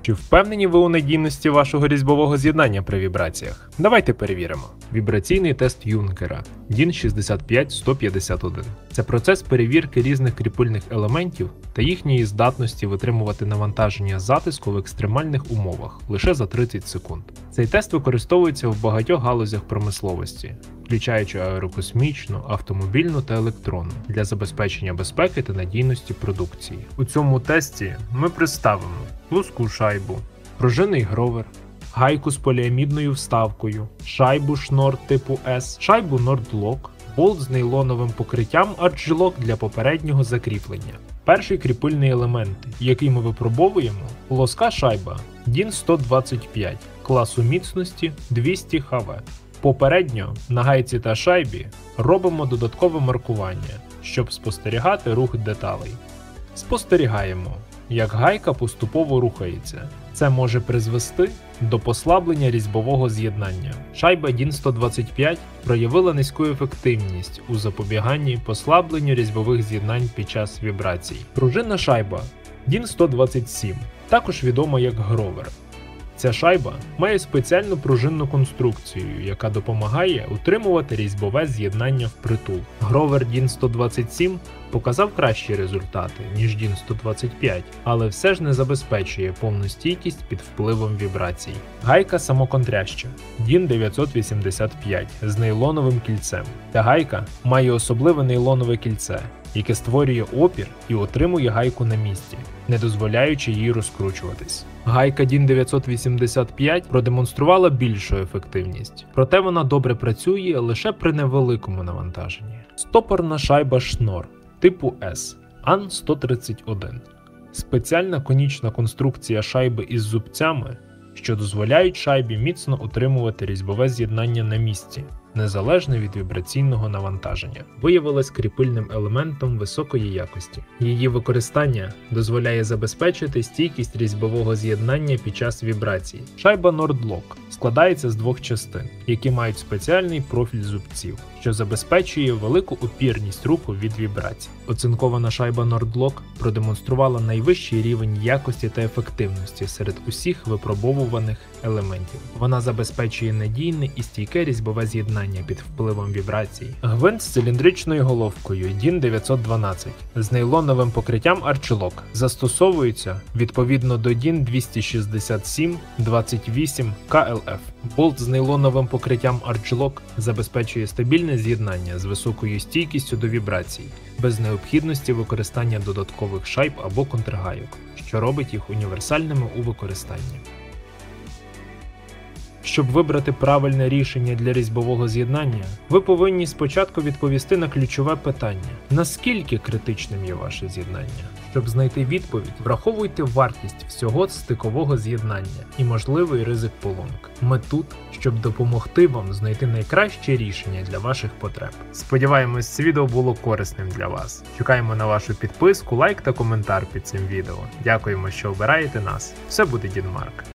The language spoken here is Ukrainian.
Чи впевнені ви у надійності вашого різьбового з'єднання при вібраціях? Давайте перевіримо. Вібраційний тест Юнкера DIN 65151. Це процес перевірки різних кріпильних елементів та їхньої здатності витримувати навантаження затиску в екстремальних умовах лише за 30 секунд. Цей тест використовується в багатьох галузях промисловості, включаючи аерокосмічну, автомобільну та електронну, для забезпечення безпеки та надійності продукції. У цьому тесті ми представимо плоску шайбу, пружинний гровер, гайку з поліамідною вставкою, шайбу шнор типу S, шайбу Nord-Lock, болт з нейлоновим покриттям Arch-Lock для попереднього закріплення. Перший кріпильний елемент, який ми випробовуємо, плоска шайба DIN 125 класу міцності 200 ХВ. Попередньо на гайці та шайбі робимо додаткове маркування, щоб спостерігати рух деталей. Спостерігаємо, як гайка поступово рухається. Це може призвести до послаблення різьбового з'єднання. Шайба DIN 125 проявила низьку ефективність у запобіганні послабленню різьбових з'єднань під час вібрацій. Пружинна шайба DIN 127, також відома як гровер. Ця шайба має спеціальну пружинну конструкцію, яка допомагає утримувати різьбове з'єднання впритул. Гровер DIN 127 показав кращі результати, ніж DIN 125, але все ж не забезпечує повну стійкість під впливом вібрацій. Гайка самоконтряща DIN 985 з нейлоновим кільцем. Ця гайка має особливе нейлонове кільце, яке створює опір і утримує гайку на місці, не дозволяючи їй розкручуватись. Гайка DIN 985 продемонструвала більшу ефективність, проте вона добре працює лише при невеликому навантаженні. Стопорна шайба шнор типу S AN 131. Спеціальна конічна конструкція шайби із зубцями, що дозволяють шайбі міцно утримувати різьбове з'єднання на місці, незалежно від вібраційного навантаження, виявилась кріпильним елементом високої якості. Її використання дозволяє забезпечити стійкість різьбового з'єднання під час вібрацій. Шайба Nord-Lock складається з двох частин, які мають спеціальний профіль зубців, що забезпечує велику опірність руху від вібрацій. Оцинкована шайба Nord-Lock продемонструвала найвищий рівень якості та ефективності серед усіх випробовуваних елементів. Вона забезпечує надійне і стійке різьбове з'єднання під впливом вібрацій. Гвинт з циліндричною головкою DIN 912 з нейлоновим покриттям Arch-Lock застосовується відповідно до DIN 267-28 KLF. Болт з нейлоновим покриттям Arch-Lock забезпечує стабільне з'єднання з високою стійкістю до вібрацій, без необхідності використання додаткових шайб або контргайок, що робить їх універсальними у використанні. Щоб вибрати правильне рішення для різьбового з'єднання, ви повинні спочатку відповісти на ключове питання: наскільки критичним є ваше з'єднання? Щоб знайти відповідь, враховуйте вартість всього стикового з'єднання і можливий ризик поломок. Ми тут, щоб допомогти вам знайти найкраще рішення для ваших потреб. Сподіваємось, це відео було корисним для вас. Чекаємо на вашу підписку, лайк та коментар під цим відео. Дякуємо, що обираєте нас. Все буде Дінмарк.